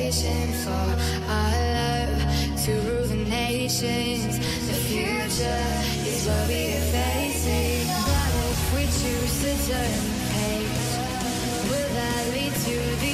wishing for our love to rule the nations. The future is what we are facing. But if we choose to turn the page, will that lead to the